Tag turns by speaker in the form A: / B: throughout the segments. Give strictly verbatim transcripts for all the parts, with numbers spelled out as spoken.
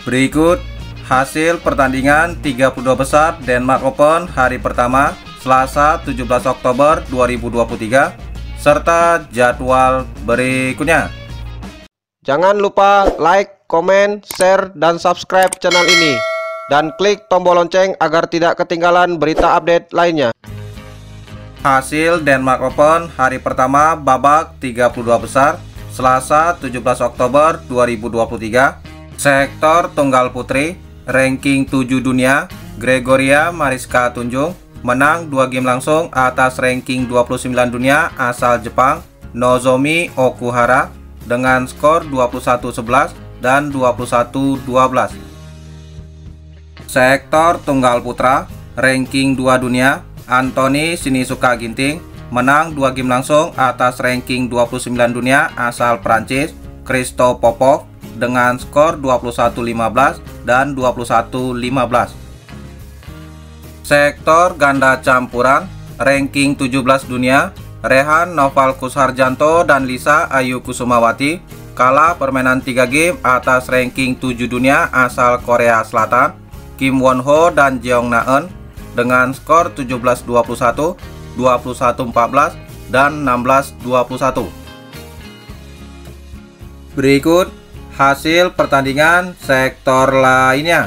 A: Berikut hasil pertandingan tiga puluh dua besar Denmark Open hari pertama Selasa tujuh belas Oktober dua ribu dua puluh tiga serta jadwal berikutnya.
B: Jangan lupa like, komen, share, dan subscribe channel ini dan klik tombol lonceng agar tidak ketinggalan berita update lainnya.
A: Hasil Denmark Open hari pertama babak tiga puluh dua besar Selasa tujuh belas Oktober dua ribu dua puluh tiga. Sektor tunggal putri, ranking tujuh dunia, Gregoria Mariska Tunjung menang dua game langsung atas ranking dua puluh sembilan dunia asal Jepang Nozomi Okuhara dengan skor dua puluh satu sebelas dan dua puluh satu dua belas. Sektor tunggal putra, ranking dua dunia, Anthony Sinisuka Ginting menang dua game langsung atas ranking dua puluh sembilan dunia asal Prancis Christophe Popov dengan skor dua puluh satu lima belas dan dua puluh satu lima belas. Sektor ganda campuran, ranking tujuh belas dunia, Rehan Noval Kusharjanto dan Lisa Ayu Kusumawati kalah permainan tiga game atas ranking tujuh dunia asal Korea Selatan Kim Won Ho dan Jeong Na-eun dengan skor tujuh belas dua puluh satu, dua puluh satu empat belas, dan enam belas dua puluh satu. Berikut hasil pertandingan sektor lainnya.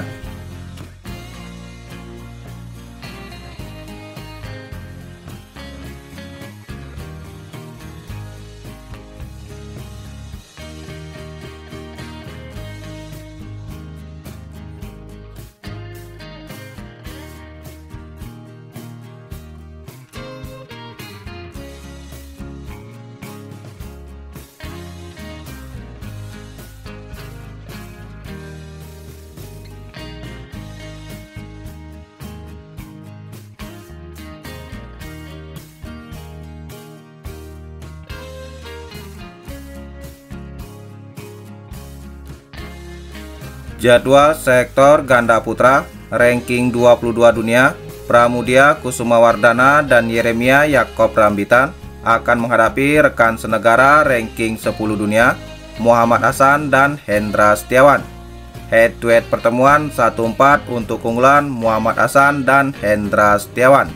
A: Jadwal sektor ganda putra, ranking dua puluh dua dunia, Pramudia Kusumawardana dan Yeremia Yakob Rambitan akan menghadapi rekan senegara ranking sepuluh dunia, Muhammad Hasan dan Hendra Setiawan. Head to head pertemuan satu empat untuk keunggulan Muhammad Hasan dan Hendra Setiawan.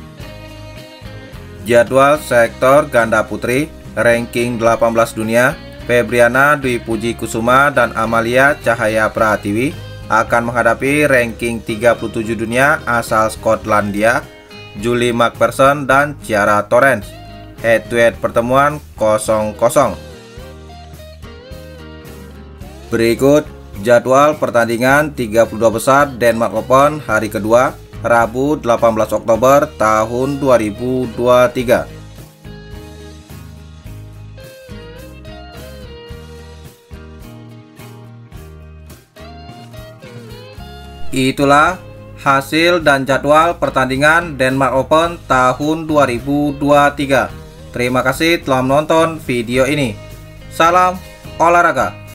A: Jadwal sektor ganda putri, ranking delapan belas dunia, Febriana Dwi Puji Kusuma dan Amalia Cahaya Pratiwi akan menghadapi ranking tiga puluh tujuh dunia asal Skotlandia, Julie McPherson dan Ciara Torrens. Head to head pertemuan kosong kosong. Berikut jadwal pertandingan tiga puluh dua besar Denmark Open hari kedua, Rabu delapan belas Oktober tahun dua ribu dua puluh tiga. Itulah hasil dan jadwal pertandingan Denmark Open tahun dua ribu dua puluh tiga. Terima kasih telah menonton video ini. Salam olahraga.